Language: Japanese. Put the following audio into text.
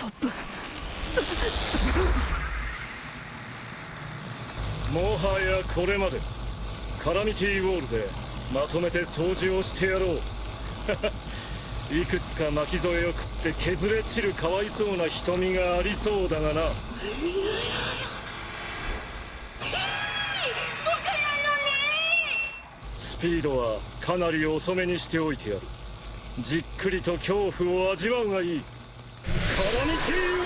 ポップ。 もはやこれまでカラミティウォールでまとめて掃除をしてやろう。いくつか巻き添えを食って削れ散るかわいそうな瞳がありそうだがな。スピードはかなり遅めにしておいてやる。じっくりと恐怖を味わうがいい。カラミティ